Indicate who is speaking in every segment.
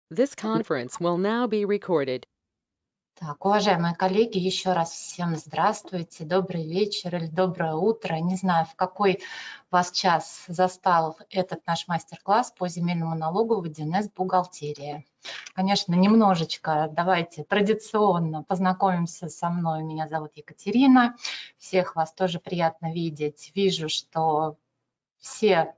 Speaker 1: This conference will now be recorded.
Speaker 2: Так, уважаемые коллеги, еще раз всем здравствуйте, добрый вечер или доброе утро. Не знаю, в какой вас час застал этот наш мастер-класс по земельному налогу в 1С бухгалтерия. Конечно, немножечко давайте традиционно познакомимся со мной. Меня зовут Екатерина. Всех вас тоже приятно видеть. Вижу, что все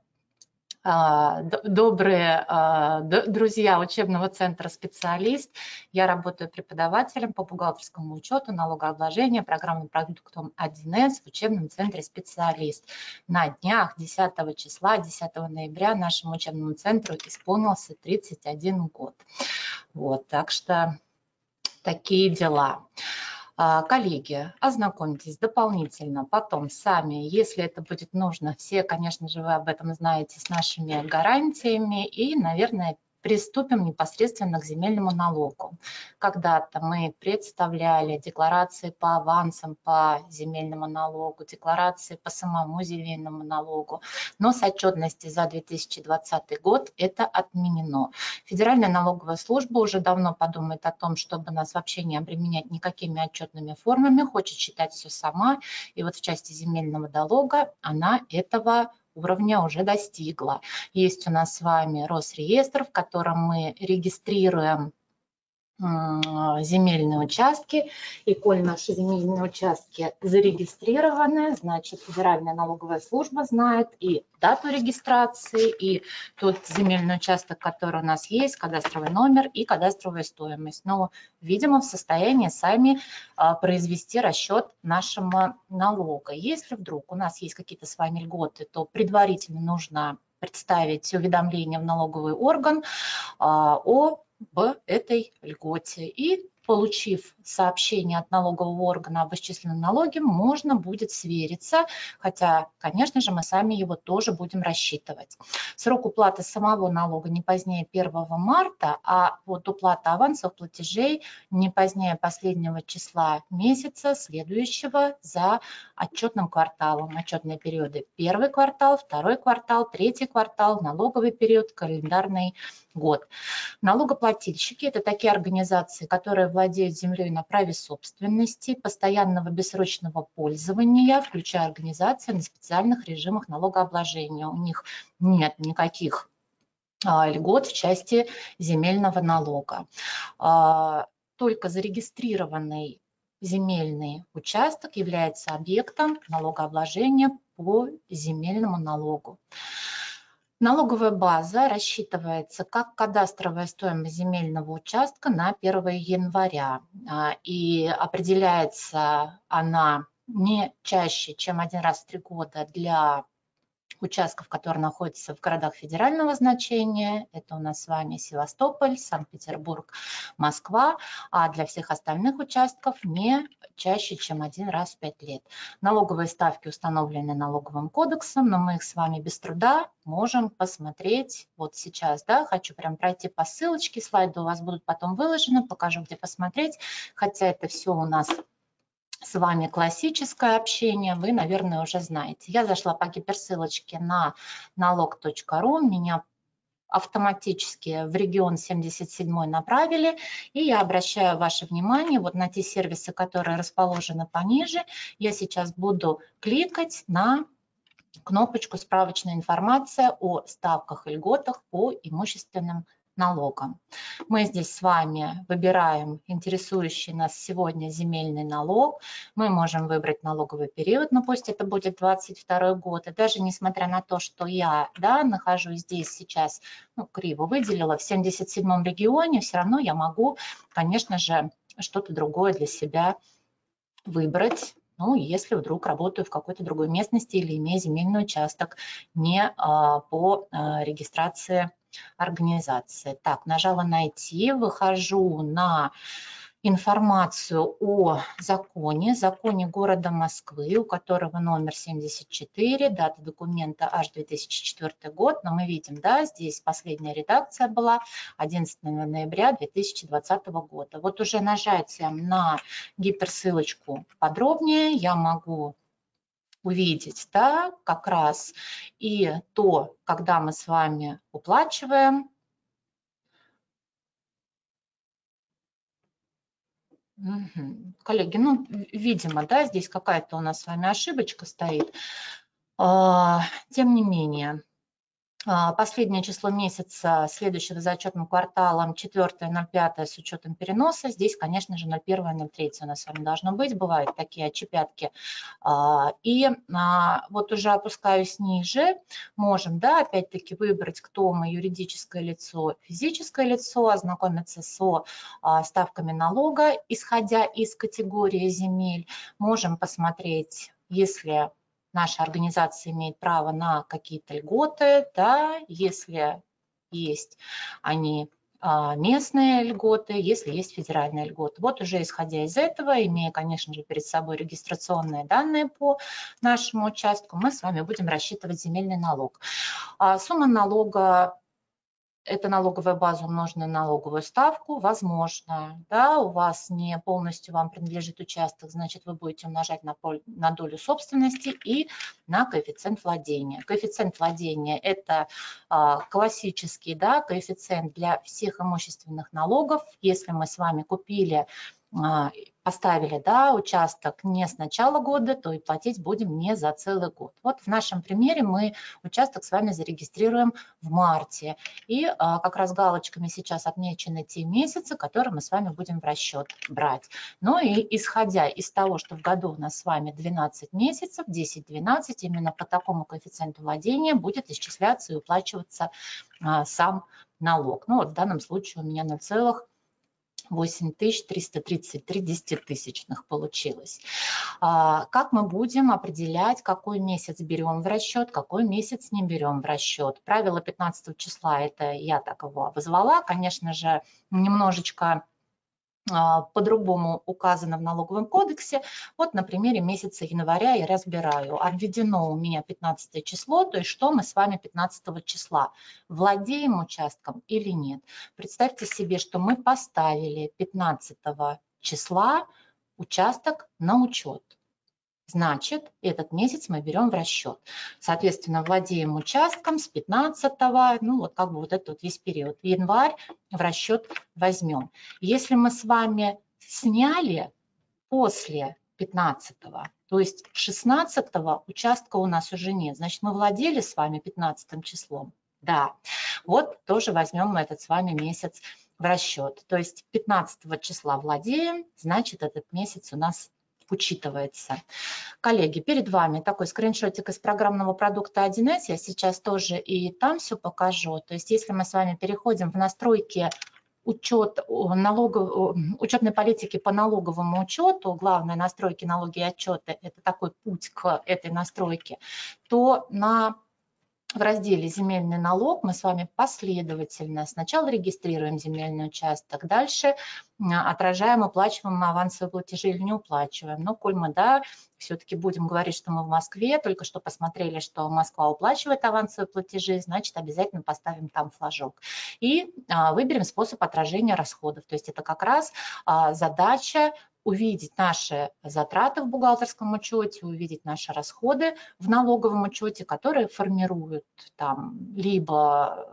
Speaker 2: добрые друзья учебного центра «Специалист». Я работаю преподавателем по бухгалтерскому учету, налогообложению, программным продуктом 1С в учебном центре «Специалист». На днях 10 числа, 10 ноября нашему учебному центру исполнился 31 год. Вот, так что такие дела. Коллеги, ознакомьтесь дополнительно потом сами, если это будет нужно. Все, конечно же, вы об этом знаете, с нашими гарантиями. И, наверное, приступим непосредственно к земельному налогу. Когда-то мы представляли декларации по авансам по земельному налогу, декларации по самому земельному налогу, но с отчетности за 2020 год это отменено. Федеральная налоговая служба уже давно подумает о том, чтобы нас вообще не обременять никакими отчетными формами, хочет считать все сама. И вот в части земельного налога она этого уровня уже достигла. Есть у нас с вами Росреестр, в котором мы регистрируем земельные участки, и коль наши земельные участки зарегистрированы, значит, Федеральная налоговая служба знает и дату регистрации, и тот земельный участок, который у нас есть, кадастровый номер и кадастровая стоимость. Но, видимо, в состоянии сами произвести расчет нашего налога. Если вдруг у нас есть какие-то с вами льготы, то предварительно нужно представить уведомление в налоговый орган об этой льготе. И, получив сообщение от налогового органа об исчисленном налоге, можно будет свериться, хотя, конечно же, мы сами его тоже будем рассчитывать. Срок уплаты самого налога не позднее 1 марта, а вот уплата авансовых платежей не позднее последнего числа месяца, следующего за отчетным кварталом. Отчетные периоды: первый квартал, второй квартал, третий квартал, налоговый период, календарный год. Налогоплательщики – это такие организации, которые владеют землей на праве собственности, постоянного бессрочного пользования, включая организации на специальных режимах налогообложения. У них нет никаких льгот в части земельного налога. Только зарегистрированный земельный участок является объектом налогообложения по земельному налогу. Налоговая база рассчитывается как кадастровая стоимость земельного участка на 1 января. И определяется она не чаще, чем один раз в 3 года для участков, которые находятся в городах федерального значения. Это у нас с вами Севастополь, Санкт-Петербург, Москва. А для всех остальных участков не чаще, чем один раз в 5 лет. Налоговые ставки установлены налоговым кодексом, но мы их с вами без труда можем посмотреть вот сейчас. Да? Хочу прям пройти по ссылочке, слайды у вас будут потом выложены, покажу, где посмотреть. Хотя это все у нас с вами классическое общение, вы, наверное, уже знаете. Я зашла по гиперссылочке на налог.ру, меня автоматически в регион 77 направили, и я обращаю ваше внимание вот на те сервисы, которые расположены пониже. Я сейчас буду кликать на кнопочку «Справочная информация о ставках и льготах по имущественным налогам». Мы здесь с вами выбираем интересующий нас сегодня земельный налог. Мы можем выбрать налоговый период, но пусть это будет 22 год. И даже несмотря на то, что я нахожусь здесь сейчас, криво выделила, в 77-м регионе, все равно я могу, конечно же, что-то другое для себя выбрать. Если вдруг работаю в какой-то другой местности или имею земельный участок не по регистрации организации. Так, нажала «Найти», выхожу на информацию о законе города Москвы, у которого номер 74, дата документа аж 2004 год, но мы видим, здесь последняя редакция была 11 ноября 2020 года. Вот уже нажатием на гиперссылочку подробнее я могу увидеть, как раз и то, когда мы с вами уплачиваем Коллеги, ну, видимо, да, здесь какая-то у нас с вами ошибочка стоит. Тем не менее, последнее число месяца, следующего за отчетным кварталом, 4.05 с учетом переноса. Здесь, конечно же, 01.03 у нас с вами должно быть. Бывают такие отчепятки. И вот уже опускаюсь ниже. Можем, да, опять-таки выбрать, кто мы, юридическое лицо, физическое лицо, ознакомиться со ставками налога, исходя из категории земель. Можем посмотреть, если наша организация имеет право на какие-то льготы, да, если есть они местные льготы, если есть федеральные льготы. Вот уже исходя из этого, имея, конечно же, перед собой регистрационные данные по нашему участку, мы с вами будем рассчитывать земельный налог. Сумма налога — это налоговая база, умноженная на налоговую ставку, возможно, да, у вас не полностью вам принадлежит участок, значит, вы будете умножать на долю собственности и на коэффициент владения. Коэффициент владения — это классический, да, коэффициент для всех имущественных налогов. Если мы с вами купили, поставили, да, участок не с начала года, то и платить будем не за целый год. Вот в нашем примере мы участок с вами зарегистрируем в марте. И как раз галочками сейчас отмечены те месяцы, которые мы с вами будем в расчет брать. Ну и исходя из того, что в году у нас с вами 12 месяцев, 10-12, именно по такому коэффициенту владения будет исчисляться и уплачиваться сам налог. Ну вот в данном случае у меня 0,8333 десятитысячных получилось. Как мы будем определять, какой месяц берем в расчет, какой месяц не берем в расчет? Правило 15 числа, это я так его обозвала, конечно же, немножечко по-другому указано в налоговом кодексе. Вот на примере месяца января я разбираю. Обведено у меня 15 число, то есть что мы с вами 15 числа? Владеем участком или нет? Представьте себе, что мы поставили 15 числа участок на учет. Значит, этот месяц мы берем в расчет. Соответственно, владеем участком с 15-го, ну вот как бы вот этот вот весь период. Январь в расчет возьмем. Если мы с вами сняли после 15-го, то есть 16-го участка у нас уже нет, значит, мы владели с вами 15 числом. Да, вот тоже возьмем мы этот с вами месяц в расчет. То есть 15 числа владеем, значит, этот месяц у нас учитывается. Коллеги, перед вами такой скриншотик из программного продукта 1С. Я сейчас тоже и там все покажу. То есть если мы с вами переходим в настройки учетной политики по налоговому учету, главные настройки налоги и отчеты, это такой путь к этой настройке, то в разделе «Земельный налог» мы с вами последовательно сначала регистрируем земельный участок, дальше отражаем, уплачиваем мы авансовые платежи или не уплачиваем. Но коль мы, да, все-таки будем говорить, что мы в Москве, только что посмотрели, что Москва уплачивает авансовые платежи, значит, обязательно поставим там флажок. И выберем способ отражения расходов. То есть это как раз задача увидеть наши затраты в бухгалтерском учете, увидеть наши расходы в налоговом учете, которые формируют там либо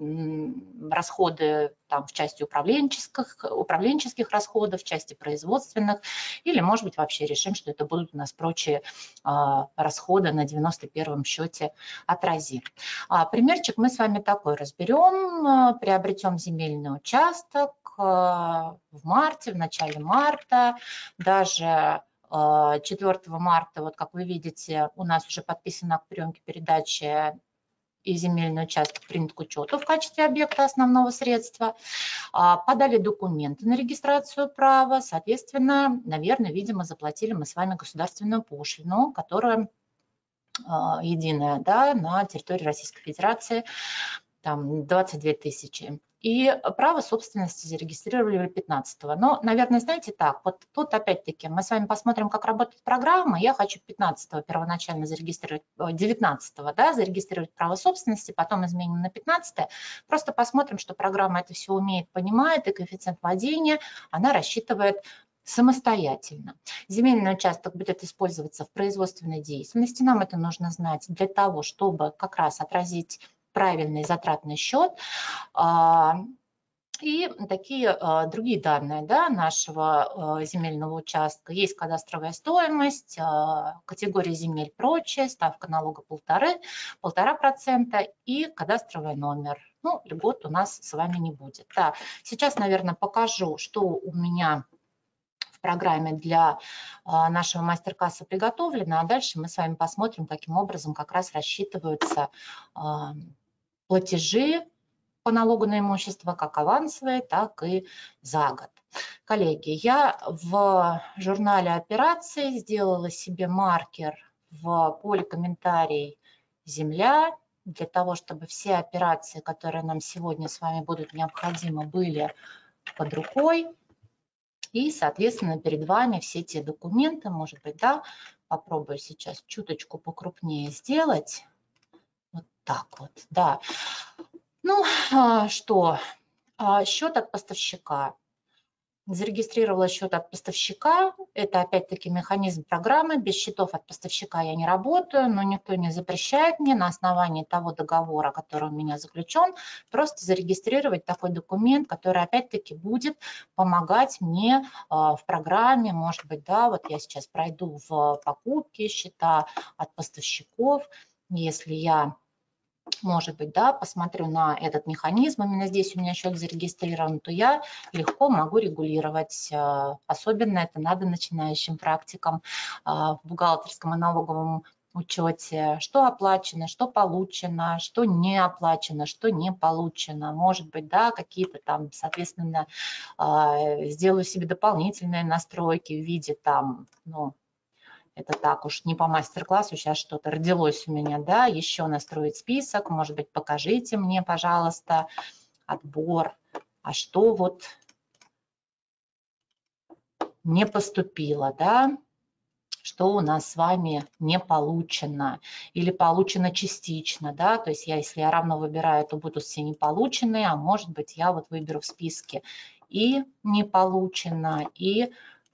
Speaker 2: расходы там, в части управленческих расходов, в части производственных, или, может быть, вообще решим, что это будут у нас прочие расходы на 91-м счете отразим. Примерчик мы с вами такой разберем. Приобретем земельный участок в марте, в начале марта, даже 4 марта, вот как вы видите, у нас уже подписан акт приемки передачи и земельный участок принят к учету в качестве объекта основного средства. Подали документы на регистрацию права, соответственно, наверное, видимо, заплатили мы с вами государственную пошлину, которая единая, да, на территории Российской Федерации, там 22 тысячи. И право собственности зарегистрировали 15-го. Но, наверное, знаете так, вот тут опять-таки мы с вами посмотрим, как работает программа. Я хочу 15-го первоначально зарегистрировать, 19-го, да, зарегистрировать право собственности, потом изменим на 15-е. Просто посмотрим, что программа это все умеет, понимает, и коэффициент владения она рассчитывает самостоятельно. Земельный участок будет использоваться в производственной деятельности. Нам это нужно знать для того, чтобы как раз отразить правильный затратный счет. И такие другие данные, да, нашего земельного участка. Есть кадастровая стоимость, категория земель прочее, ставка налога 1,5% и кадастровый номер. Ну, льгот у нас с вами не будет. Да. Сейчас, наверное, покажу, что у меня в программе для нашего мастер-класса приготовлено, а дальше мы с вами посмотрим, каким образом как раз рассчитываются платежи по налогу на имущество, как авансовые, так и за год. Коллеги, я в журнале операций сделала себе маркер в поле комментарий «Земля», для того, чтобы все операции, которые нам сегодня с вами будут необходимы, были под рукой. И, соответственно, перед вами все те документы, может быть, да, попробую сейчас чуточку покрупнее сделать. Вот так вот, да. Ну, что, счет от поставщика. Зарегистрировала счет от поставщика. Это опять-таки механизм программы. Без счетов от поставщика я не работаю, но никто не запрещает мне на основании того договора, который у меня заключен, просто зарегистрировать такой документ, который опять-таки будет помогать мне в программе. Может быть, да, вот я сейчас пройду в покупки, счета от поставщиков. Если я, может быть, да, посмотрю на этот механизм, именно здесь у меня счет зарегистрирован, то я легко могу регулировать. Особенно это надо начинающим практикам в бухгалтерском и налоговом учете, что оплачено, что получено, что не оплачено, что не получено. Может быть, да, какие-то там, соответственно, сделаю себе дополнительные настройки в виде там, ну, это так уж не по мастер-классу, сейчас что-то родилось у меня, да, еще настроить список, может быть, покажите мне, пожалуйста, отбор, а что вот не поступило, да, что у нас с вами не получено или получено частично, да, то есть если я равно выбираю, то будут все не полученные, а может быть, я вот выберу в списке и не получено, и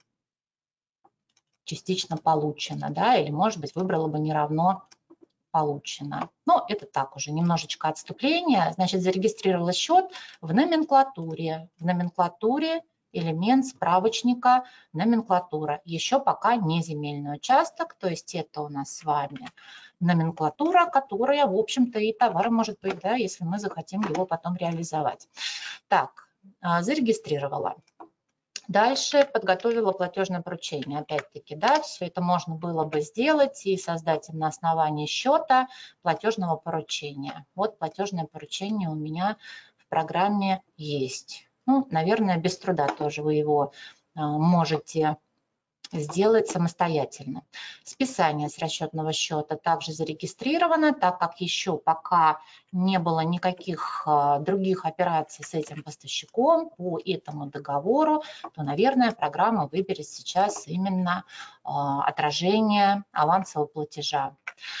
Speaker 2: частично получено, да, или, может быть, выбрала бы не равно получено. Но это так уже немножечко отступление. Значит, зарегистрировала счет в номенклатуре. В номенклатуре элемент справочника номенклатура. Еще пока не земельный участок, то есть это у нас с вами номенклатура, которая, в общем-то, и товар может быть, да, если мы захотим его потом реализовать. Так, зарегистрировала. Дальше подготовила платежное поручение. Опять-таки, да, все это можно было бы сделать и создать на основании счета платежного поручения. Вот платежное поручение у меня в программе есть. Ну, наверное, без труда тоже вы его можете сделать самостоятельно. Списание с расчетного счета также зарегистрировано, так как еще пока не было никаких других операций с этим поставщиком по этому договору, то, наверное, программа выберет сейчас именно отражение авансового платежа.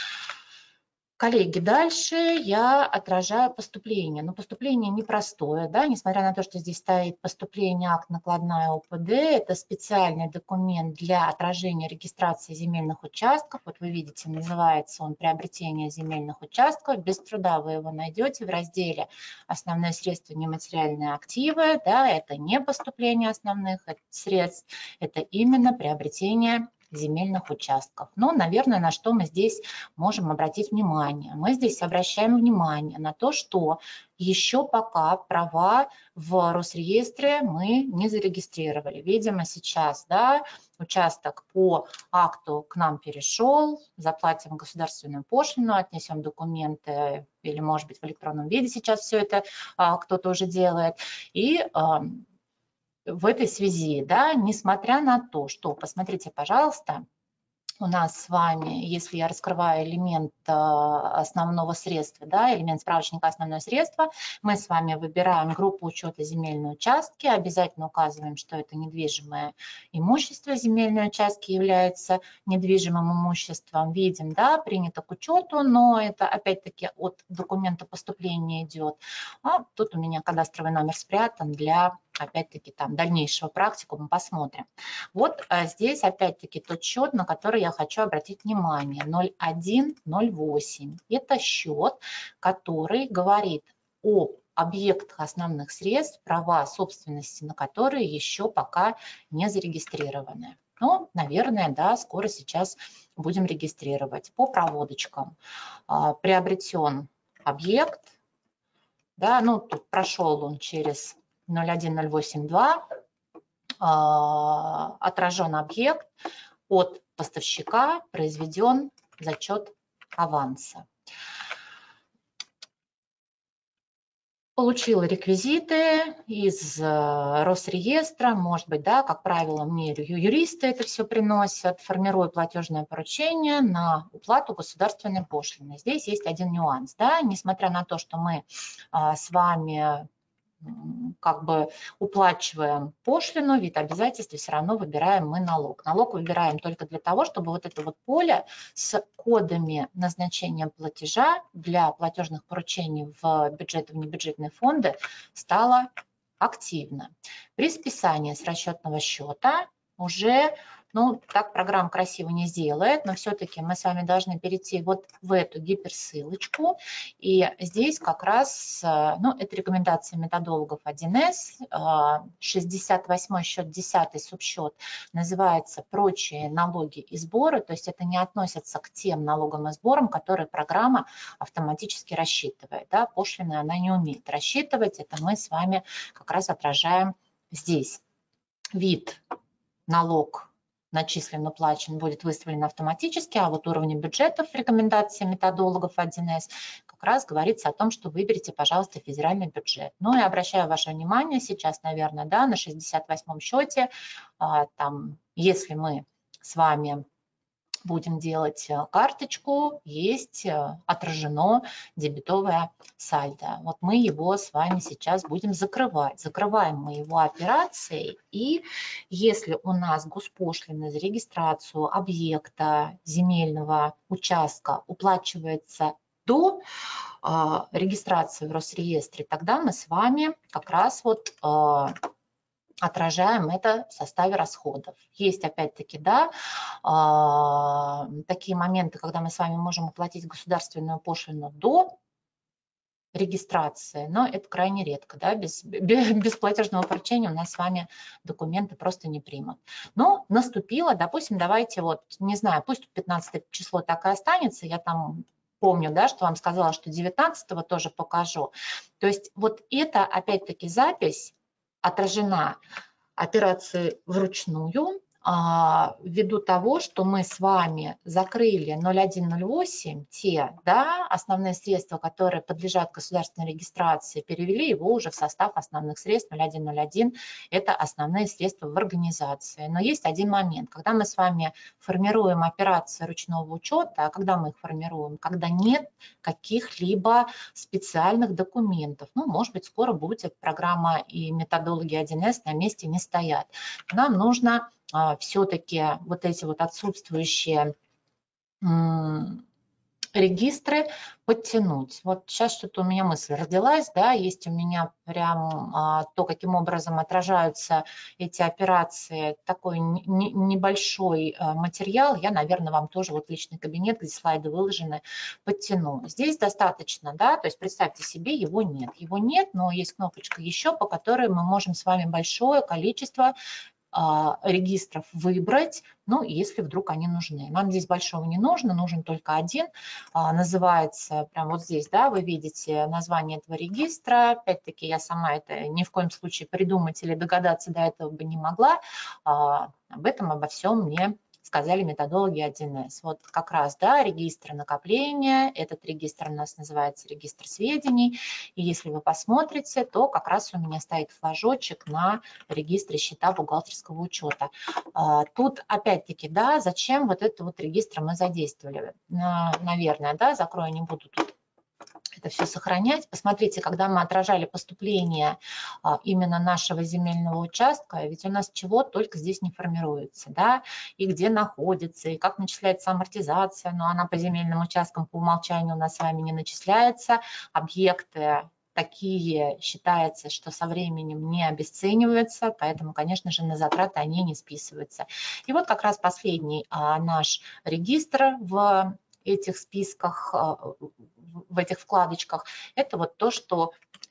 Speaker 2: Коллеги, дальше я отражаю поступление. Но поступление непростое, да, несмотря на то, что здесь стоит поступление, акт, накладная ОПД, это специальный документ для отражения регистрации земельных участков. Вот вы видите, называется он «Приобретение земельных участков». Без труда вы его найдете в разделе «Основные средства, нематериальные активы». Да, это не поступление основных средств, это именно приобретение земельных участков. Но, наверное, на что мы здесь можем обратить внимание? Мы здесь обращаем внимание на то, что еще пока права в Росреестре мы не зарегистрировали. Видимо, сейчас, да, участок по акту к нам перешел, заплатим государственную пошлину, отнесем документы или, может быть, в электронном виде сейчас все это кто-то уже делает. И в этой связи, да, несмотря на то, что, посмотрите, пожалуйста, у нас с вами, если я раскрываю элемент основного средства, да, элемент справочника основное средство, мы с вами выбираем группу учета земельные участки, обязательно указываем, что это недвижимое имущество, земельные участки являются недвижимым имуществом, видим, да, принято к учету, но это опять-таки от документа поступления идет, а тут у меня кадастровый номер спрятан для, опять-таки, там дальнейшего практикума, посмотрим. Вот здесь опять-таки тот счет, на который я хочу обратить внимание, 0108. Это счет, который говорит о объектах основных средств, права собственности на которые еще пока не зарегистрированы. Но, наверное, да, скоро сейчас будем регистрировать. По проводочкам приобретен объект, да, ну тут прошел он через 01082, отражен объект, от поставщика произведен зачет аванса. Получила реквизиты из Росреестра, может быть, да, как правило, мне юристы это все приносят, формирую платежное поручение на уплату государственной пошлины. Здесь есть один нюанс, да, несмотря на то, что мы с вами как бы уплачиваем пошлину, вид обязательств, все равно выбираем мы налог. Налог выбираем только для того, чтобы вот это вот поле с кодами назначения платежа для платежных поручений в бюджет и внебюджетные фонды стало активно. При списании с расчетного счета уже, ну, так программа красиво не сделает, но все-таки мы с вами должны перейти вот в эту гиперссылочку. И здесь как раз, ну, это рекомендация методологов 1С, 68-й счет, 10-й субсчет называется «Прочие налоги и сборы», то есть это не относится к тем налогам и сборам, которые программа автоматически рассчитывает. Да? Пошлины она не умеет рассчитывать, это мы с вами как раз отражаем здесь. Вид налог начислен, уплачен будет выставлен автоматически, а вот уровни бюджетов рекомендации методологов 1С как раз говорится о том, что выберите, пожалуйста, федеральный бюджет. Ну и обращаю ваше внимание сейчас, наверное, да, на 68-м счете, там, если мы с вами будем делать карточку, есть отражено дебетовое сальдо. Вот мы его с вами сейчас будем закрывать. Закрываем мы его операцией, и если у нас госпошлина за регистрацию объекта земельного участка уплачивается до регистрации в Росреестре, тогда мы с вами как раз вот отражаем это в составе расходов. Есть опять-таки, да, такие моменты, когда мы с вами можем уплатить государственную пошлину до регистрации, но это крайне редко, да, без платежного поручения у нас с вами документы просто не примут. Но наступило, допустим, давайте вот, не знаю, пусть 15 число так и останется, я там помню, да, что вам сказала, что 19-го тоже покажу. То есть вот это опять-таки запись отражена операции вручную, ввиду того, что мы с вами закрыли 0108, те, да, основные средства, которые подлежат государственной регистрации, перевели его уже в состав основных средств 0101, это основные средства в организации. Но есть один момент, когда мы с вами формируем операции ручного учета, а когда мы их формируем, когда нет каких-либо специальных документов, ну, может быть, скоро будет программа и методологии 1С на месте не стоят. Нам нужно все-таки вот эти вот отсутствующие регистры подтянуть. Вот сейчас что-то у меня мысль родилась, да, есть у меня прям то, каким образом отражаются эти операции, такой небольшой материал, я, наверное, вам тоже вот личный кабинет, где слайды выложены, подтяну. Здесь достаточно, да, то есть представьте себе, его нет, но есть кнопочка «Еще», по которой мы можем с вами большое количество регистров выбрать, ну, если вдруг они нужны. Нам здесь большого не нужно, нужен только один, называется, прям вот здесь, да, вы видите название этого регистра, опять-таки я сама это ни в коем случае придумать или догадаться до этого бы не могла, об этом, обо всем мне сказали методологи 1С. Вот как раз, да, регистр накопления, этот регистр у нас называется регистр сведений, и если вы посмотрите, то как раз у меня стоит флажочек на регистре счета бухгалтерского учета. Тут опять-таки, да, зачем вот этот вот регистр мы задействовали? Наверное, да, закрою, не буду тут это все сохранять. Посмотрите, когда мы отражали поступление именно нашего земельного участка, ведь у нас чего только здесь не формируется, да, и где находится, и как начисляется амортизация, но она по земельным участкам по умолчанию у нас с вами не начисляется, объекты такие считается, что со временем не обесцениваются, поэтому, конечно же, на затраты они не списываются. И вот как раз последний наш регистр в этих списках, в этих вкладочках, это вот то, что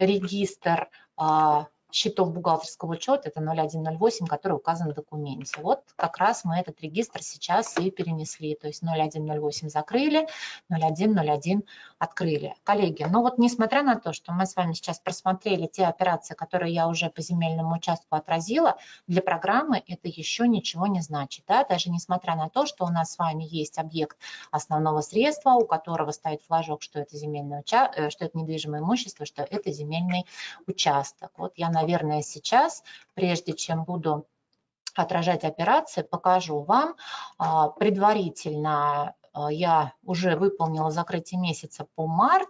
Speaker 2: регистр счетов бухгалтерского учета, это 0108, который указан в документе. Вот как раз мы этот регистр сейчас и перенесли. То есть 0108 закрыли, 0101 открыли. Коллеги, ну вот несмотря на то, что мы с вами сейчас просмотрели те операции, которые я уже по земельному участку отразила, для программы это еще ничего не значит. Да? Даже несмотря на то, что у нас с вами есть объект основного средства, у которого стоит флажок, что это земельное что это недвижимое имущество, что это земельный участок. Вот я, наверное, сейчас, прежде чем буду отражать операции, покажу вам. Предварительно я уже выполнила закрытие месяца по март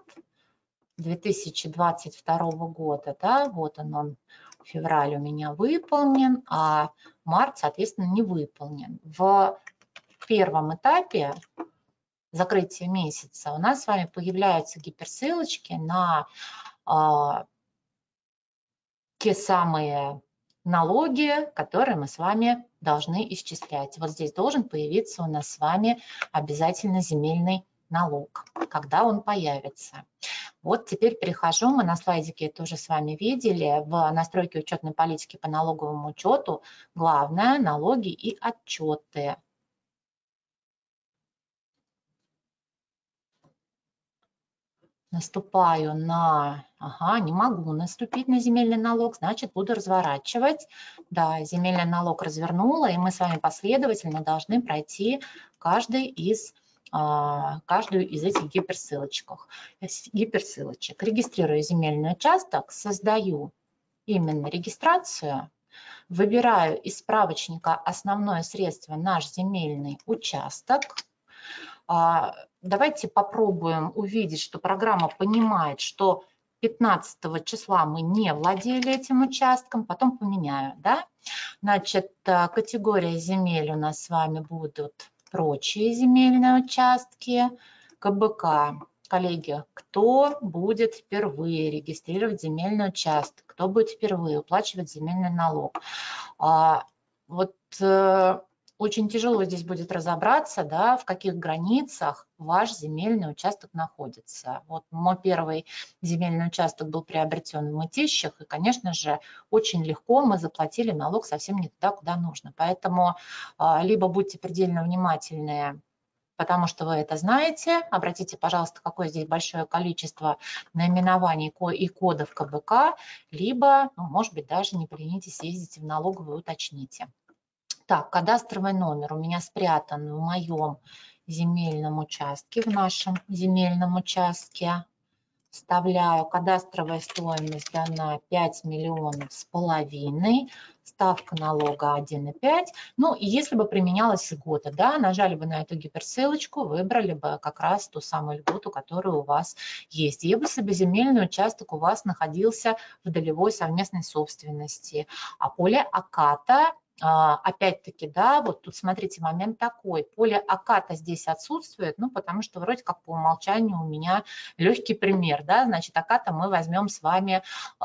Speaker 2: 2022 года. Да? Вот он, февраль у меня выполнен, а март, соответственно, не выполнен. В первом этапе закрытия месяца у нас с вами появляются гиперссылочки на те самые налоги, которые мы с вами должны исчислять. Вот здесь должен появиться у нас с вами обязательно земельный налог, когда он появится. Вот теперь перехожу, мы на слайдике это уже с вами видели, в настройки учетной политики по налоговому учету, главное, налоги и отчеты. Наступаю на... Ага, не могу наступить на земельный налог, значит, буду разворачивать. Да, земельный налог развернула, и мы с вами последовательно должны пройти каждую из этих гиперссылочек. Регистрирую земельный участок, создаю именно регистрацию, выбираю из справочника основное средство наш земельный участок. Давайте попробуем увидеть, что программа понимает, что 15 числа мы не владели этим участком, потом поменяю. Да? Значит, категория земель у нас с вами будут прочие земельные участки, КБК. Коллеги, кто будет впервые регистрировать земельный участок, кто будет впервые уплачивать земельный налог? Вот очень тяжело здесь будет разобраться, да, в каких границах ваш земельный участок находится. Вот мой первый земельный участок был приобретен в Мытищах, и, конечно же, очень легко мы заплатили налог совсем не туда, куда нужно. Поэтому либо будьте предельно внимательны, потому что вы это знаете. Обратите, пожалуйста, какое здесь большое количество наименований и кодов КБК, либо, ну, может быть, даже не поленитесь, съездите в налоговую, уточните. Так, кадастровый номер у меня спрятан в моем земельном участке, в нашем земельном участке. Вставляю, кадастровая стоимость дана 5 миллионов с половиной, ставка налога 1,5. Ну и если бы применялась льгота, да, нажали бы на эту гиперссылочку, выбрали бы как раз ту самую льготу, которая у вас есть. Если бы земельный участок у вас находился в долевой совместной собственности, а поле Аката, опять-таки, да, вот тут смотрите, момент такой, поле Аката здесь отсутствует, ну, потому что вроде как по умолчанию у меня легкий пример, да, значит, Аката мы возьмем с вами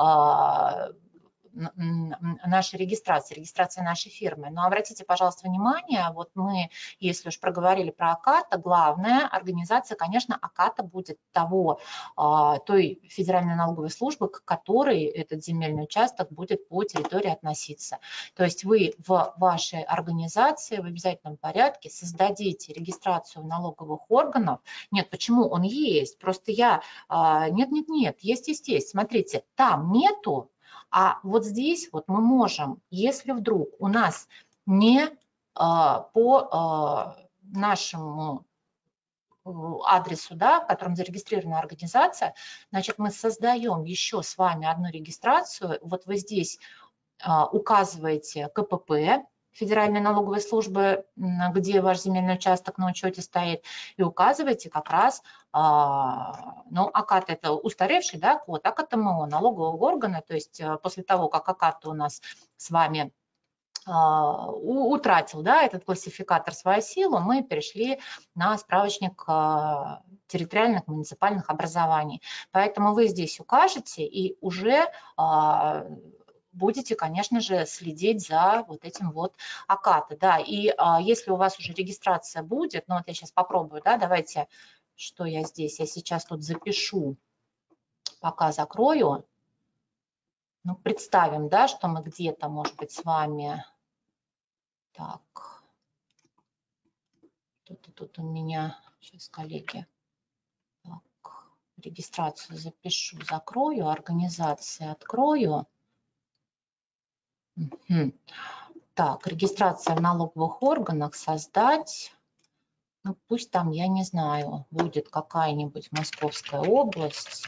Speaker 2: нашей регистрация нашей фирмы. Но обратите, пожалуйста, внимание, вот мы, если уж проговорили про Аката, главная организация, конечно, Аката будет той федеральной налоговой службы, к которой этот земельный участок будет по территории относиться. То есть вы в вашей организации в обязательном порядке создадите регистрацию налоговых органов. Нет, почему? Он есть. Просто нет, есть. Смотрите, там нету. А вот здесь вот мы можем, если вдруг у нас не по нашему адресу, да, в котором зарегистрирована организация, значит, мы создаем еще с вами одну регистрацию. Вот вы здесь указываете КПП Федеральной налоговой службы, где ваш земельный участок на учете стоит, и указываете как раз, ну, АКАТ это устаревший, да, код, АКТМО налогового органа, то есть после того, как АКАТ у нас с вами утратил, да, этот классификатор свою силу, мы перешли на справочник территориальных муниципальных образований. Поэтому вы здесь укажете и уже будете, конечно же, следить за вот этим вот АКАТом. Да, и если у вас уже регистрация будет, ну вот я сейчас попробую, да, давайте, что я здесь, я сейчас тут запишу, пока закрою. Ну, представим, да, что мы где-то, может быть, с вами... Так, тут у меня... Сейчас, коллеги. Так, регистрацию запишу, закрою, организации открою. Так, регистрация в налоговых органах, создать. Ну, пусть там, я не знаю, будет какая-нибудь Московская область.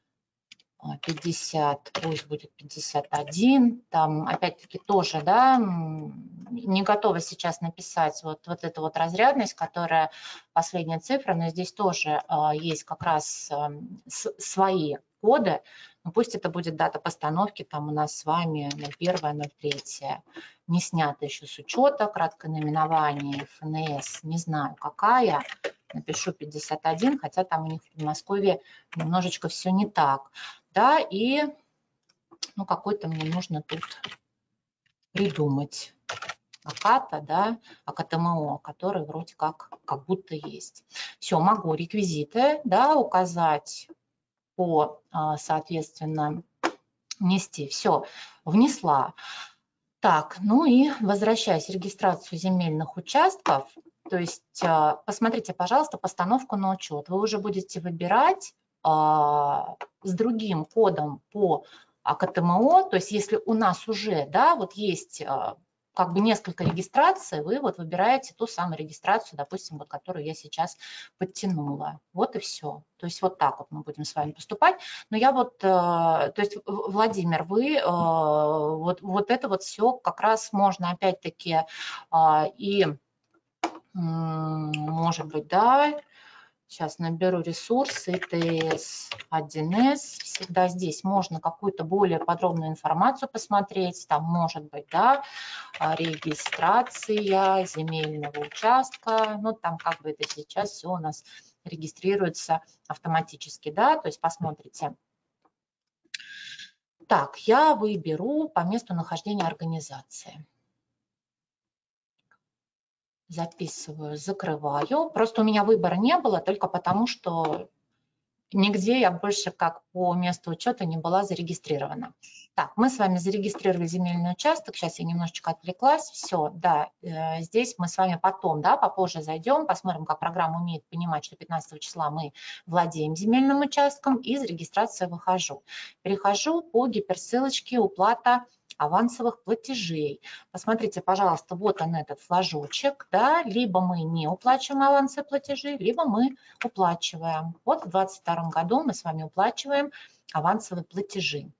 Speaker 2: 50, пусть будет 51. Там, опять-таки, тоже, да, не готова сейчас написать вот эту вот разрядность, которая последняя цифра, но здесь тоже есть как раз свои коды. Но пусть это будет дата постановки, там у нас с вами 01.03. Не снято еще с учета, краткое наименование ФНС, не знаю какая. Напишу 51, хотя там у них в Подмосковье немножечко все не так. Да, и ну, какой-то мне нужно тут придумать. АКАТа, да, АКТМО, который вроде как будто есть. Все, могу реквизиты, да, указать по, соответственно, нести. Все, внесла. Так, ну и возвращаясь в регистрацию земельных участков, то есть посмотрите, пожалуйста, постановку на учет. Вы уже будете выбирать с другим кодом по АКТМО, то есть если у нас уже, да, вот есть как бы несколько регистраций, вы вот выбираете ту самую регистрацию, допустим, вот которую я сейчас подтянула. Вот и все. То есть вот так вот мы будем с вами поступать. Но я вот, то есть, Владимир, вы вот это вот все как раз можно опять-таки и, может быть, да, сейчас наберу ресурсы, ИТС 1С, всегда здесь можно какую-то более подробную информацию посмотреть, там может быть, да, регистрация земельного участка, ну там как бы это сейчас все у нас регистрируется автоматически, да, то есть посмотрите. Так, я выберу по месту нахождения организации. Записываю, закрываю. Просто у меня выбора не было, только потому что нигде я больше как по месту учета не была зарегистрирована. Так, мы с вами зарегистрировали земельный участок. Сейчас я немножечко отвлеклась. Все, да, здесь мы с вами потом, да, попозже зайдем, посмотрим, как программа умеет понимать, что 15 числа мы владеем земельным участком, и из регистрации выхожу. Перехожу по гиперссылочке «Уплата авансовых платежей». Посмотрите, пожалуйста, вот он этот флажочек, да, либо мы не уплачиваем авансы платежей, либо мы уплачиваем. Вот в 2022 году мы с вами уплачиваем авансовые платежи.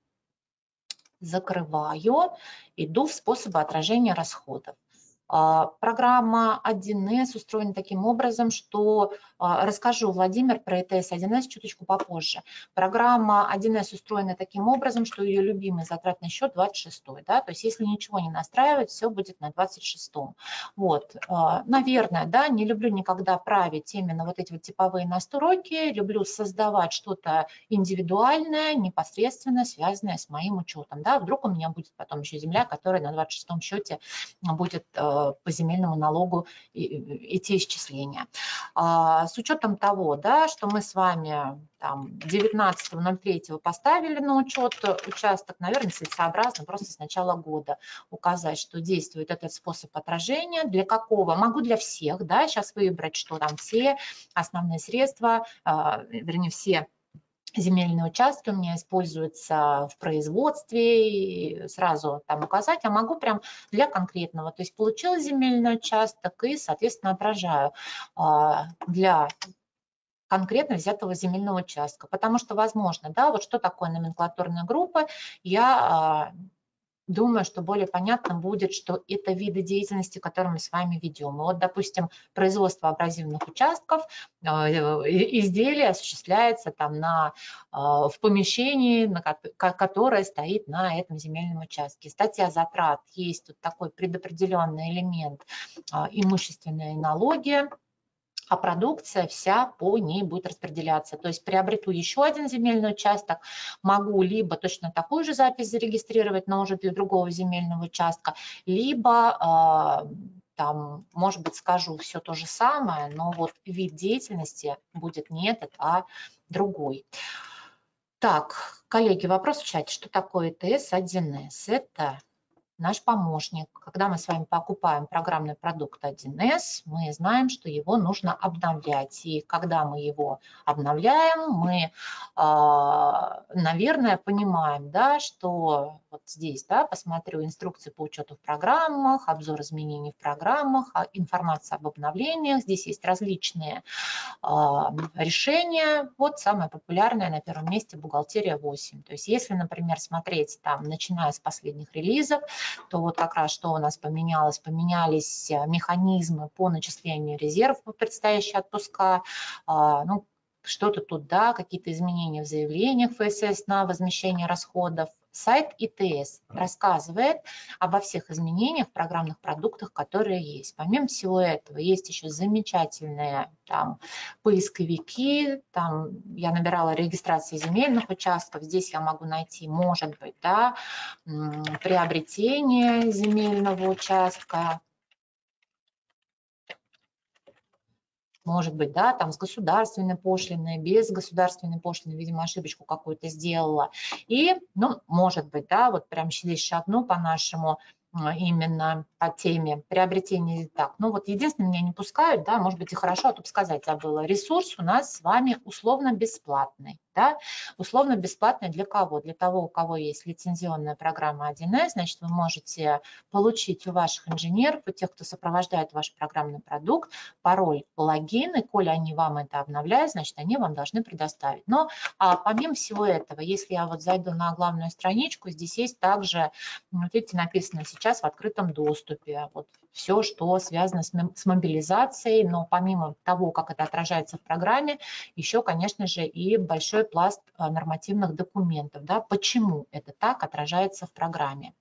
Speaker 2: Закрываю, иду в способы отражения расходов. Программа 1С устроена таким образом, что расскажу, Владимир, про ИТС 1С чуточку попозже. Программа 1С устроена таким образом, что ее любимый затратный счет 26, да, то есть если ничего не настраивать, все будет на 26. Вот, наверное, да, не люблю никогда править именно вот эти вот типовые настройки, люблю создавать что-то индивидуальное, непосредственно связанное с моим учетом, да, вдруг у меня будет потом еще земля, которая на 26 счете будет по земельному налогу идти исчисления. С учетом того, да, что мы с вами 19.03 поставили на учет участок, наверное, целесообразно просто с начала года указать, что действует этот способ отражения. Для какого? Могу для всех, да, сейчас выбрать, что там все основные средства, вернее, все земельные участки у меня используются в производстве, и сразу там указать, а могу прям для конкретного. То есть получила земельный участок и, соответственно, отражаю для конкретно взятого земельного участка. Потому что, возможно, да, вот что такое номенклатурная группа, я думаю, что более понятно будет, что это виды деятельности, которые мы с вами ведем. Вот, допустим, производство абразивных участков, изделие осуществляется там в помещении, которое стоит на этом земельном участке. Статья затрат, есть тут такой предопределенный элемент имущественные налоги, а продукция вся по ней будет распределяться. То есть приобрету еще один земельный участок, могу либо точно такую же запись зарегистрировать, но уже для другого земельного участка, либо там, может быть, скажу все то же самое, но вот вид деятельности будет не этот, а другой. Так, коллеги, вопрос в чате. Что такое ИТС-1С? Это наш помощник. Когда мы с вами покупаем программный продукт 1С, мы знаем, что его нужно обновлять. И когда мы его обновляем, мы, наверное, понимаем, да, что вот здесь, да, посмотрю инструкции по учету в программах, обзор изменений в программах, информация об обновлениях. Здесь есть различные решения. Вот самое популярное на первом месте бухгалтерия 8. То есть если, например, смотреть там, начиная с последних релизов, то вот как раз что у нас поменялось, поменялись механизмы по начислению резервов по предстоящие отпуска, ну, что-то тут, да, какие-то изменения в заявлениях ФСС на возмещение расходов. Сайт ИТС рассказывает обо всех изменениях в программных продуктах, которые есть. Помимо всего этого, есть еще замечательные там поисковики, там я набирала регистрации земельных участков, здесь я могу найти, может быть, да, приобретение земельного участка, может быть, да, там с государственной пошлиной, без государственной пошлины, видимо, ошибочку какую-то сделала. И, ну, может быть, да, вот прям здесь шагну по нашему именно по теме приобретения. Так, ну вот единственное, меня не пускают, да, может быть и хорошо, а то бы сказать забыла. Ресурс у нас с вами условно бесплатный, да, условно бесплатный для кого? Для того, у кого есть лицензионная программа 1С, значит, вы можете получить у ваших инженеров, у тех, кто сопровождает ваш программный продукт, пароль, логин, и коли они вам это обновляют, значит, они вам должны предоставить. Но помимо всего этого, если я вот зайду на главную страничку, здесь есть также, вот видите, написано сейчас в открытом доступе, вот все, что связано с мобилизацией, но помимо того, как это отражается в программе, еще, конечно же, и большой пласт нормативных документов, да, почему это так отражается в программе.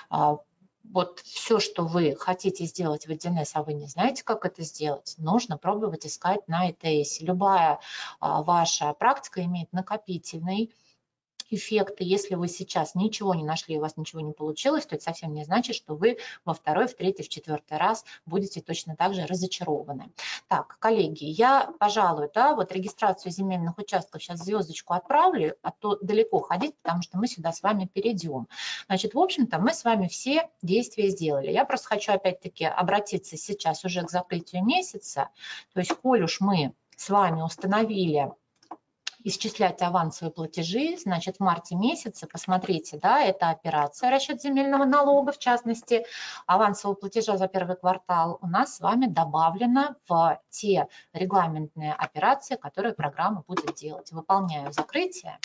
Speaker 2: Вот все, что вы хотите сделать в 1С, а вы не знаете, как это сделать, нужно пробовать искать на ИТС. Любая ваша практика имеет накопительный эффекты. Если вы сейчас ничего не нашли, у вас ничего не получилось, то это совсем не значит, что вы во второй, в третий, в четвертый раз будете точно так же разочарованы. Так, коллеги, я, пожалуй, да, вот регистрацию земельных участков сейчас звездочку отправлю, а то далеко ходить, потому что мы сюда с вами перейдем. Значит, в общем-то, мы с вами все действия сделали. Я просто хочу опять-таки обратиться сейчас уже к закрытию месяца. То есть, коль уж мы с вами установили исчислять авансовые платежи, значит, в марте месяце, посмотрите, да, это операция расчет земельного налога, в частности, авансового платежа за первый квартал у нас с вами добавлено в те регламентные операции, которые программа будет делать. Выполняю закрытие.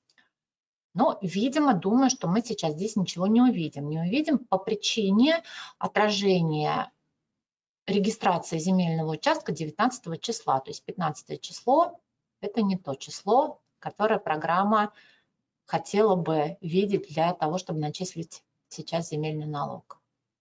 Speaker 2: Но, видимо, думаю, что мы сейчас здесь ничего не увидим. Не увидим по причине отражения регистрации земельного участка 19 числа, то есть 15 число. Это не то число, которое программа хотела бы видеть для того, чтобы начислить сейчас земельный налог.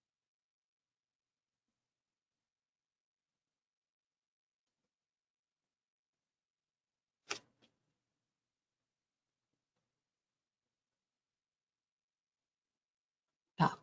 Speaker 2: Так.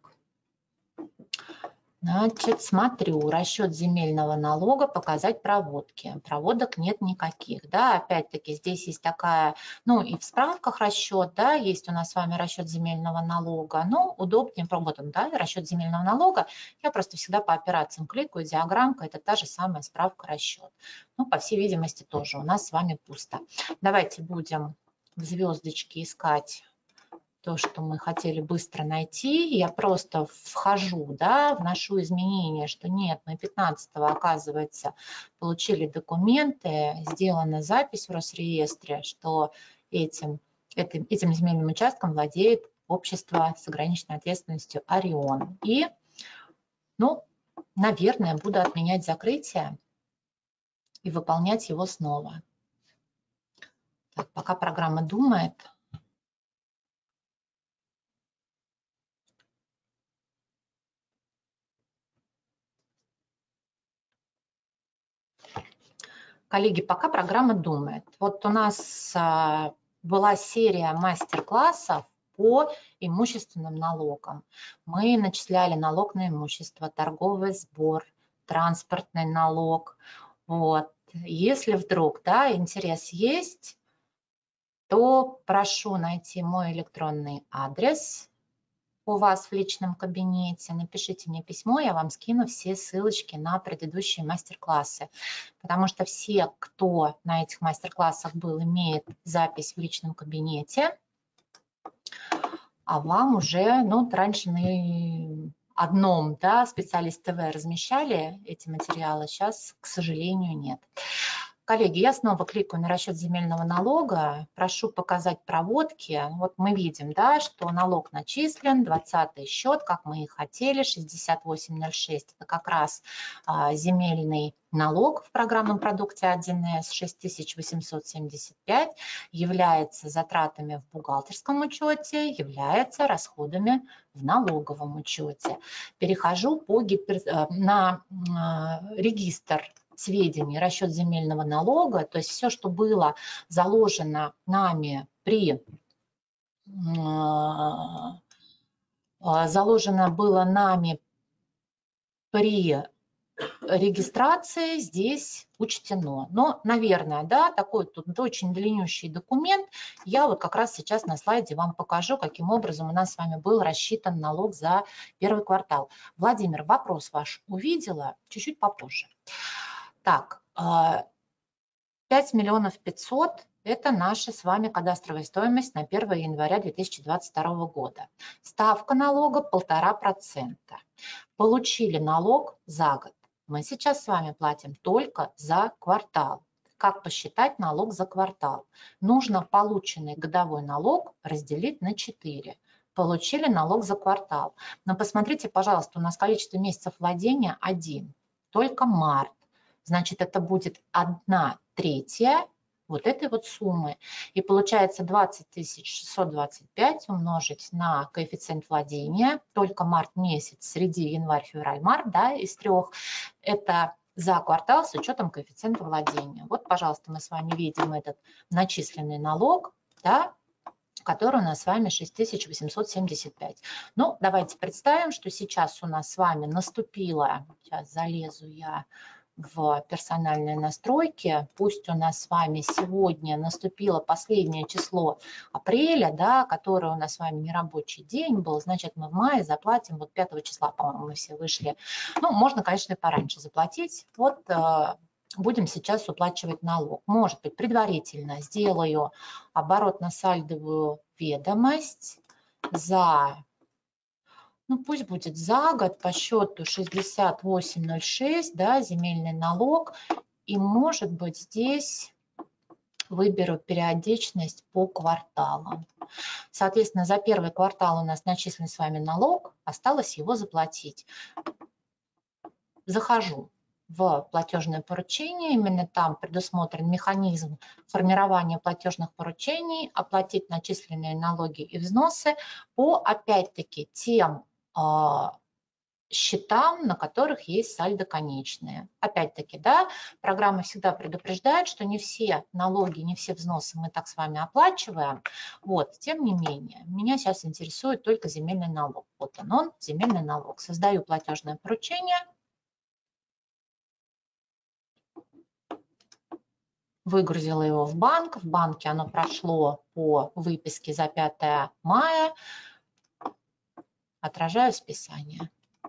Speaker 2: Значит, смотрю, расчет земельного налога, показать проводки. Проводок нет никаких, да, опять-таки здесь есть такая, ну и в справках расчет, да, есть у нас с вами расчет земельного налога, но удобнее, вот он, да, расчет земельного налога, я просто всегда по операциям кликаю, диаграммка, это та же самая справка расчет. Ну, по всей видимости, тоже у нас с вами пусто. Давайте будем в звездочке искать то, что мы хотели быстро найти. Я просто вхожу, да, вношу изменения, что нет, мы 15-го, оказывается, получили документы, сделана запись в Росреестре, что этим земельным участком владеет общество с ограниченной ответственностью «Орион». И, ну, наверное, буду отменять закрытие и выполнять его снова. Так, пока программа думает. Коллеги, пока программа думает. Вот у нас была серия мастер-классов по имущественным налогам. Мы начисляли налог на имущество, торговый сбор, транспортный налог. Вот. Если вдруг, да, интерес есть, то прошу найти мой электронный адрес у вас в личном кабинете. Напишите мне письмо, я вам скину все ссылочки на предыдущие мастер-классы. Потому что все, кто на этих мастер-классах был, имеет запись в личном кабинете. А вам уже, ну, раньше на одном, да, специалист ТВ размещали эти материалы, сейчас, к сожалению, нет. Коллеги, я снова кликаю на расчет земельного налога, прошу показать проводки. Вот мы видим, да, что налог начислен, 20-й счет, как мы и хотели, 6806, это как раз земельный налог в программном продукте 1С, 6875, является затратами в бухгалтерском учете, является расходами в налоговом учете. Перехожу на регистр сведений, расчет земельного налога, то есть все, что было заложено нами при регистрации, здесь учтено. Но, наверное, да, такой тут очень длиннющий документ. Я вот как раз сейчас на слайде вам покажу, каким образом у нас с вами был рассчитан налог за первый квартал. Владимир, вопрос ваш увидела, чуть-чуть попозже. Так, 5 миллионов 500 – это наша с вами кадастровая стоимость на 1 января 2022 года. Ставка налога 1,5%. Получили налог за год. Мы сейчас с вами платим только за квартал. Как посчитать налог за квартал? Нужно полученный годовой налог разделить на 4. Получили налог за квартал. Но посмотрите, пожалуйста, у нас количество месяцев владения 1, только март. Значит, это будет 1/3 вот этой вот суммы. И получается 20 625 умножить на коэффициент владения. Только март месяц, среди январь, февраль, март, да, из 3. Это за квартал с учетом коэффициента владения. Вот, пожалуйста, мы с вами видим этот начисленный налог, да, который у нас с вами 6875. Ну, давайте представим, что сейчас у нас с вами наступила, сейчас залезу я в персональные настройки, пусть у нас с вами сегодня наступило последнее число апреля, да, которое у нас с вами нерабочий день был, значит, мы в мае заплатим, вот 5 числа, по-моему, мы все вышли. Ну, можно, конечно, и пораньше заплатить. Вот будем сейчас уплачивать налог. Может быть, предварительно сделаю оборотно-сальдовую ведомость за... Ну, пусть будет за год по счету 6806, да, земельный налог. И, может быть, здесь выберу периодичность по кварталам. Соответственно, за первый квартал у нас начислен с вами налог, осталось его заплатить. Захожу в платежное поручение, именно там предусмотрен механизм формирования платежных поручений, оплатить начисленные налоги и взносы по, опять-таки, тем счетам, на которых есть сальдо конечные. Опять-таки, да, программа всегда предупреждает, что не все налоги, не все взносы мы так с вами оплачиваем. Вот, тем не менее, меня сейчас интересует только земельный налог. Вот он, земельный налог. Создаю платежное поручение. Выгрузила его в банк. В банке оно прошло по выписке за 5 мая. Отражаю списание.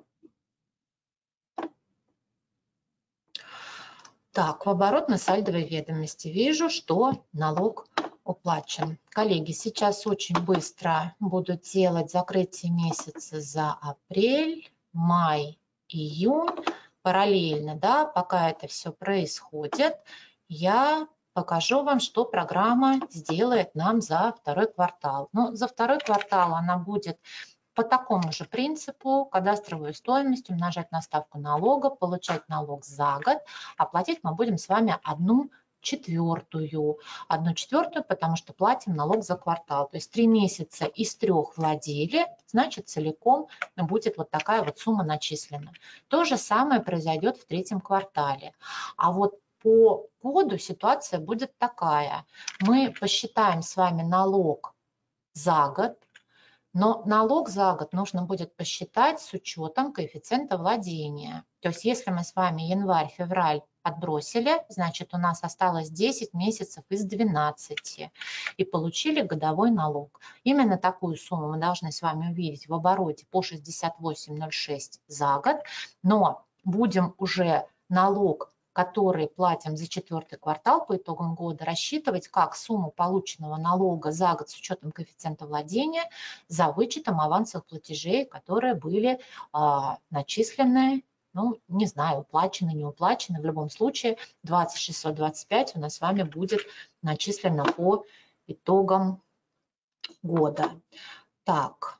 Speaker 2: Так, в оборотно-сальдовой ведомости вижу, что налог уплачен. Коллеги, сейчас очень быстро буду делать закрытие месяца за апрель, май, июнь. Параллельно, да, пока это все происходит, я покажу вам, что программа сделает нам за второй квартал. Но за второй квартал она будет по такому же принципу: кадастровую стоимость умножать на ставку налога, получать налог за год, а платить мы будем с вами 1/4. 1/4, потому что платим налог за квартал. То есть 3 месяца из 3 владели, значит, целиком будет вот такая вот сумма начислена. То же самое произойдет в 3 квартале. А вот по коду ситуация будет такая. Мы посчитаем с вами налог за год, Но налог за год нужно будет посчитать с учетом коэффициента владения. То есть если мы с вами январь-февраль отбросили, значит у нас осталось 10 месяцев из 12 и получили годовой налог. Именно такую сумму мы должны с вами увидеть в обороте по 68,06 за год, но будем уже налог, который платим за 4-й квартал по итогам года, рассчитывать как сумму полученного налога за год с учетом коэффициента владения за вычетом авансовых платежей, которые были начислены, ну, не знаю, уплачены, не уплачены. В любом случае 2625 у нас с вами будет начислено по итогам года. Так.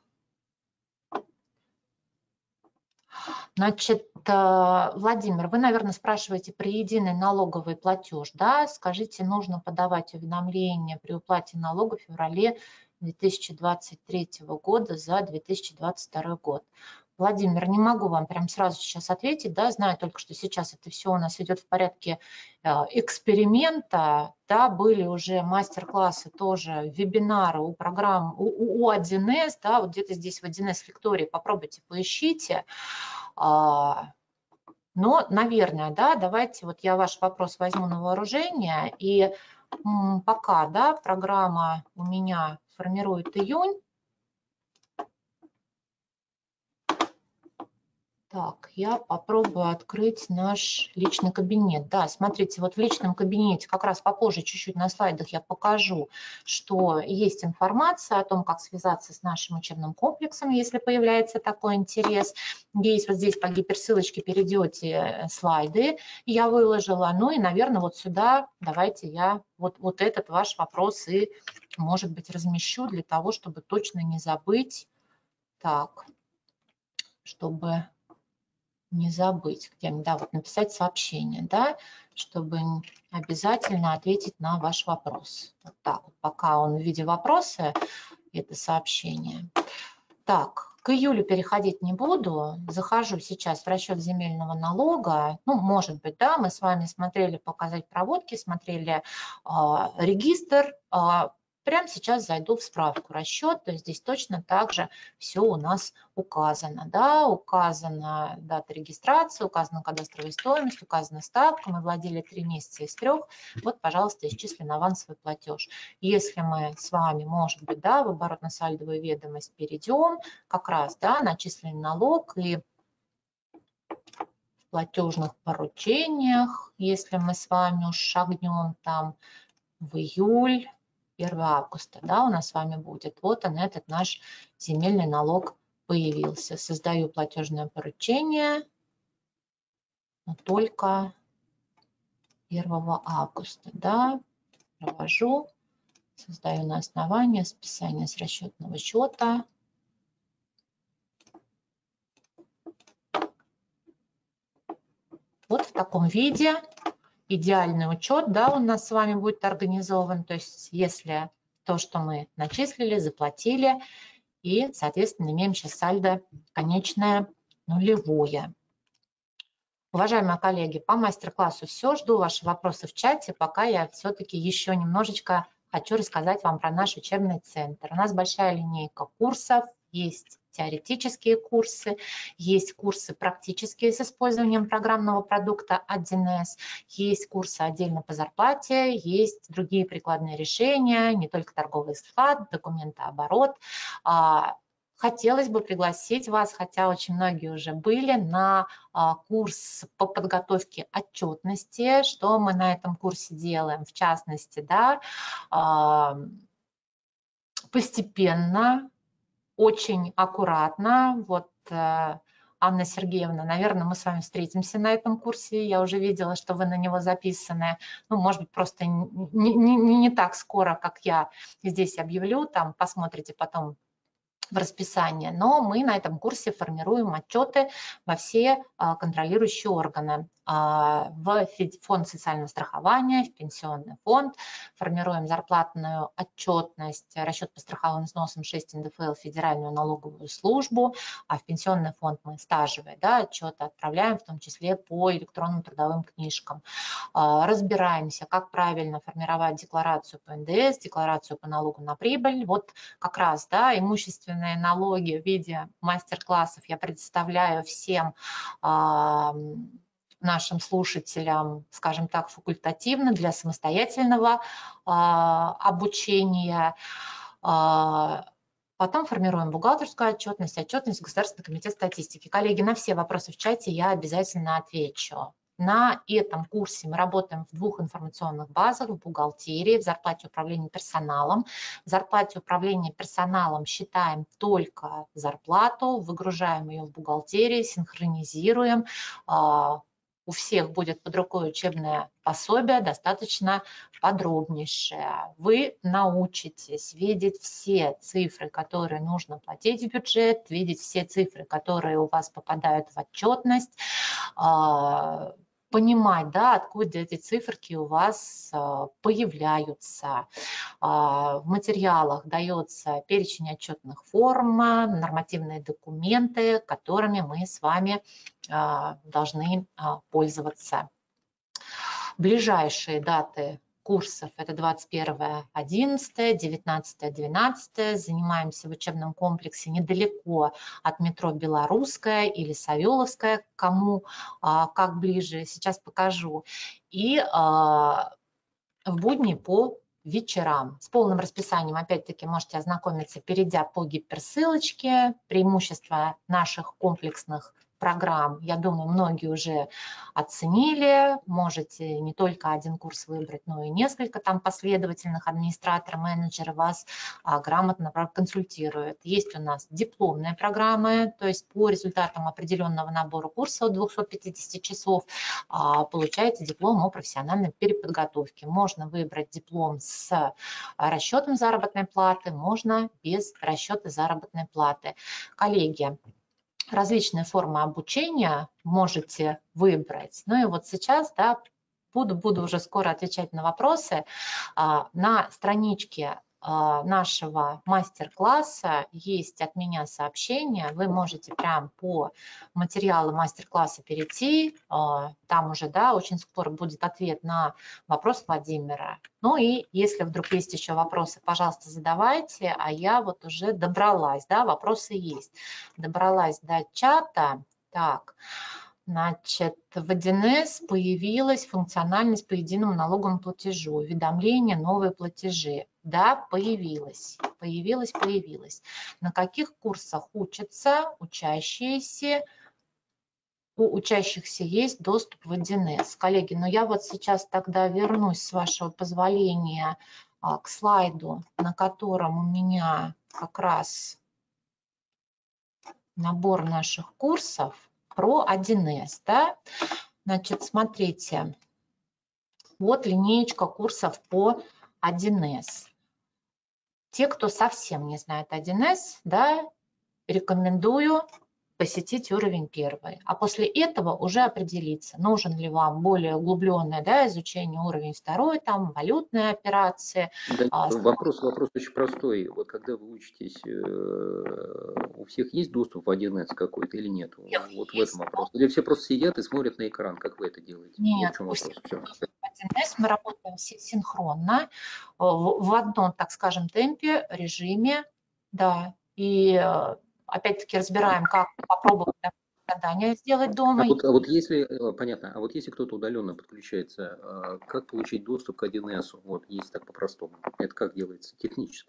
Speaker 2: Значит, Владимир, вы, наверное, спрашиваете про единый налоговый платеж, да? Скажите, нужно подавать уведомление при уплате налога в феврале 2023 года за 2022 год. Владимир, не могу вам прям сразу сейчас ответить, да, знаю только, что сейчас это все у нас идет в порядке эксперимента, да, были уже мастер-классы, тоже вебинары у программ, у 1С, да, вот где-то здесь в 1С лектории, попробуйте, поищите. Но, наверное, да, давайте вот я ваш вопрос возьму на вооружение, и пока, да, программа у меня формирует июнь. Так, я попробую открыть наш личный кабинет. Да, смотрите, вот в личном кабинете как раз попозже чуть-чуть на слайдах я покажу, что есть информация о том, как связаться с нашим учебным комплексом, если появляется такой интерес. Есть вот здесь по гиперссылочке перейдете слайды, я выложила. Ну и, наверное, вот сюда давайте я вот этот ваш вопрос и, может быть, размещу для того, чтобы точно не забыть. Так, чтобы не забыть, где-нибудь, да, вот написать сообщение, да, чтобы обязательно ответить на ваш вопрос. Вот так вот, пока он в виде вопроса, это сообщение. Так, к июлю переходить не буду. Захожу сейчас в расчет земельного налога. Ну, может быть, да, мы с вами смотрели показать проводки, смотрели регистр. Прямо сейчас зайду в справку расчет, то есть здесь точно так же все у нас указано. Да, указана дата регистрации, указана кадастровая стоимость, указана ставка. Мы владели 3 месяца из 3. Вот, пожалуйста, исчислен авансовый платеж. Если мы с вами, может быть, да, в оборотно-сальдовую ведомость перейдем, как раз, да, начисленный налог и в платежных поручениях, если мы с вами уж шагнем там в июль, 1 августа, да, у нас с вами будет. Вот он, этот наш земельный налог появился. Создаю платежное поручение, но только 1 августа, да, провожу, создаю на основании списания с расчетного счета. Вот в таком виде идеальный учет, да, у нас с вами будет организован. То есть если то, что мы начислили, заплатили, и, соответственно, имеем сейчас сальдо конечное нулевое. Уважаемые коллеги, по мастер-классу все. Жду ваши вопросы в чате, пока я все-таки еще немножечко хочу рассказать вам про наш учебный центр. У нас большая линейка курсов, есть теоретические курсы, есть курсы практические с использованием программного продукта 1С, есть курсы отдельно по зарплате, есть другие прикладные решения, не только торговый склад, документооборот. Хотелось бы пригласить вас, хотя очень многие уже были, на курс по подготовке отчетности. Что мы на этом курсе делаем? В частности, да, постепенно, очень аккуратно. Вот Анна Сергеевна, наверное, мы с вами встретимся на этом курсе. Я уже видела, что вы на него записаны. Ну, может быть, просто не так скоро, как я здесь объявлю. Там посмотрите потом в расписание, но мы на этом курсе формируем отчеты во все контролирующие органы. В фонд социального страхования, в пенсионный фонд, формируем зарплатную отчетность, расчет по страховым взносам 6 НДФЛ, Федеральную налоговую службу, а в пенсионный фонд мы стажевые, да, отчеты отправляем, в том числе по электронным трудовым книжкам. Разбираемся, как правильно формировать декларацию по НДС, декларацию по налогу на прибыль. Вот как раз, да, имущественные государственные налоги в виде мастер-классов я предоставляю всем нашим слушателям, скажем так, факультативно для самостоятельного обучения. Потом формируем бухгалтерскую отчетность, отчетность Государственный комитет статистики. Коллеги, на все вопросы в чате я обязательно отвечу. На этом курсе мы работаем в 2 информационных базах: в бухгалтерии, в зарплате управления персоналом. В зарплате управления персоналом считаем только зарплату, выгружаем ее в бухгалтерии, синхронизируем. У всех будет под рукой учебное пособие, достаточно подробнейшее. Вы научитесь видеть все цифры, которые нужно платить в бюджет, видеть все цифры, которые у вас попадают в отчетность, понимать, да, откуда эти циферки у вас появляются. В материалах дается перечень отчетных форм, нормативные документы, которыми мы с вами должны пользоваться. Ближайшие даты курсов – это 21.11, 19.12. Занимаемся в учебном комплексе недалеко от метро Белорусская или Савеловская, кому как ближе, сейчас покажу. И в будни по вечерам. С полным расписанием, опять-таки, можете ознакомиться, перейдя по гиперссылочке. Преимущества наших комплексных программ, я думаю, многие уже оценили. Можете не только один курс выбрать, но и несколько там последовательных. Администратор, менеджер вас грамотно консультирует. Есть у нас дипломные программы, то есть по результатам определенного набора курса от 250 часов получаете диплом о профессиональной переподготовке. Можно выбрать диплом с расчетом заработной платы, можно без расчета заработной платы. Коллеги, различные формы обучения можете выбрать. Ну и вот сейчас, да, буду уже скоро отвечать на вопросы. На страничке нашего мастер-класса есть от меня сообщение. Вы можете прям по материалу мастер-класса перейти. Там уже, да, очень скоро будет ответ на вопрос Владимира. Ну и если вдруг есть еще вопросы, пожалуйста, задавайте. А я вот уже добралась, да, вопросы есть. Добралась до чата. Так. Значит, в 1С появилась функциональность по единому налоговому платежу, уведомления, новые платежи. Да, появилась. На каких курсах учатся учащиеся? У учащихся есть доступ в 1С. Коллеги, но я вот сейчас тогда вернусь, с вашего позволения, к слайду, на котором у меня как раз набор наших курсов про 1С, да? Значит, смотрите, вот линеечка курсов по 1С. Те, кто совсем не знает 1С, да, рекомендую посетить уровень 1. А после этого уже определиться, нужен ли вам более углубленное, да, изучение уровень 2, там валютные операции.
Speaker 3: Да, вопрос очень простой. Вот когда вы учитесь, у всех есть доступ в 1С какой-то или нет? Вот в этом вопрос. Или все просто сидят и смотрят на экран, как вы это делаете?
Speaker 2: Нет,
Speaker 3: вот в чем вопрос. Все.
Speaker 2: 1С мы работаем синхронно, в одном, так скажем, темпе, режиме, да, и опять-таки разбираем, как попробовать задание сделать дома.
Speaker 3: А вот если, понятно, а вот если кто-то удаленно подключается, как получить доступ к 1С? Вот, если так по-простому. Это как делается технически?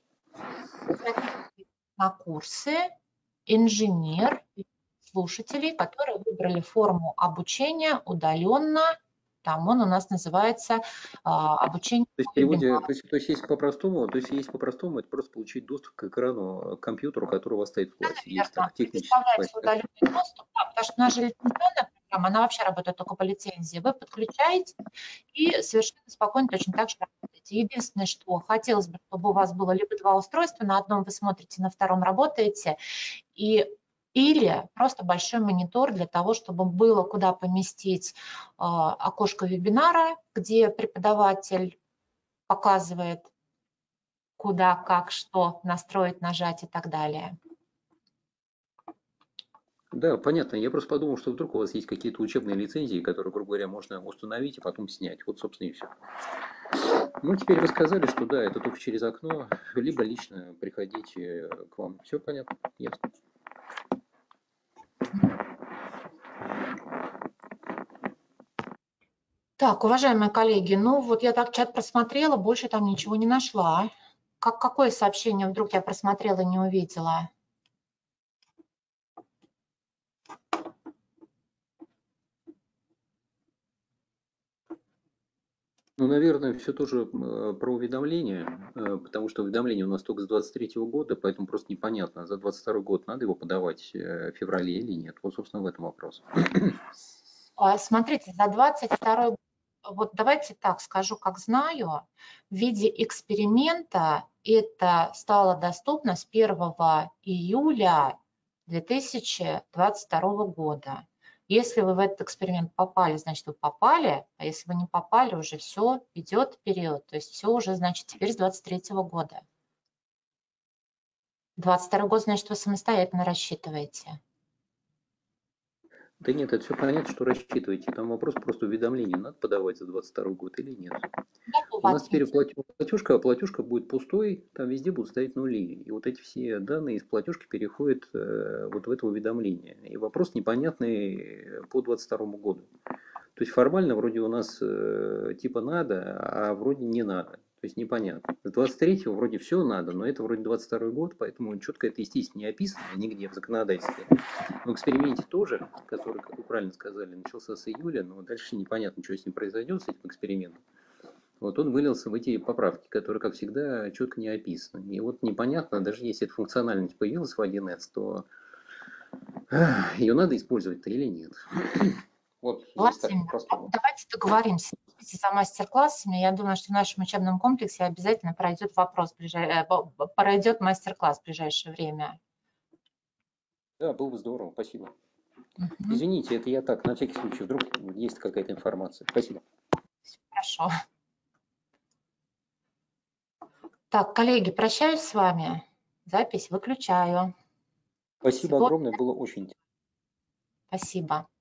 Speaker 2: На курсы инженер слушателей, которые выбрали форму обучения удаленно. Там он у нас называется обучение.
Speaker 3: То есть, переводе, то есть если по-простому, это просто получить доступ к экрану, к компьютеру, который у вас стоит в классе. Есть так технически.
Speaker 2: Предоставляется удаленный доступ, да, потому что наша лицензионная программа, она вообще работает только по лицензии. Вы подключаете и совершенно спокойно точно так же работаете. Единственное, что хотелось бы, чтобы у вас было либо 2 устройства, на одном вы смотрите, на втором работаете, или просто большой монитор для того, чтобы было куда поместить окошко вебинара, где преподаватель показывает, куда, как, что настроить, нажать и так далее.
Speaker 3: Да, понятно. Я просто подумал, что вдруг у вас есть какие-то учебные лицензии, которые, грубо говоря, можно установить и потом снять. Вот, собственно, и все. Ну, теперь вы сказали, что да, это только через окно, либо лично приходите к вам. Все понятно, ясно.
Speaker 2: Так, уважаемые коллеги, ну вот я так чат просмотрела, больше там ничего не нашла. Какое сообщение вдруг я просмотрела и не увидела?
Speaker 3: Ну, наверное, все тоже про уведомление, потому что уведомление у нас только с 23 года, поэтому просто непонятно, за 22 год надо его подавать в феврале или нет. Вот, собственно, в этом вопрос.
Speaker 2: Смотрите, за 22 год, вот давайте так скажу, как знаю, в виде эксперимента это стало доступно с 1 июля 2022 года. Если вы в этот эксперимент попали, значит, вы попали, а если вы не попали, уже все, идет период, то есть все уже, значит, теперь с 23 года. 22 год, значит, вы самостоятельно рассчитываете.
Speaker 3: Да нет, это все понятно, что рассчитываете. Там вопрос просто уведомления, надо подавать за 22 год или нет. У нас теперь платежка будет пустой, там везде будут стоять нули. И вот эти все данные из платежки переходят вот в это уведомление. И вопрос непонятный по 22 году. То есть формально вроде у нас типа надо, а вроде не надо. То есть непонятно. С 23-го вроде все надо, но это вроде 22 год, поэтому четко это, естественно, не описано нигде в законодательстве. В эксперименте тоже, который, как вы правильно сказали, начался с июля, но дальше непонятно, что с ним произойдет, с этим экспериментом. Вот он вылился в эти поправки, которые, как всегда, четко не описаны. И вот непонятно, даже если эта функциональность появилась в 1С, то ее надо использовать-то или нет. Вот здесь так просто.
Speaker 2: Давайте договоримся за мастер-классами. Я думаю, что в нашем учебном комплексе обязательно пройдет пройдет мастер-класс в ближайшее время.
Speaker 3: Да, было бы здорово, спасибо. Извините, это я так, на всякий случай, вдруг есть какая-то информация. Спасибо.
Speaker 2: Хорошо. Так, коллеги, прощаюсь с вами. Запись выключаю.
Speaker 3: Спасибо огромное, было очень интересно.
Speaker 2: Спасибо.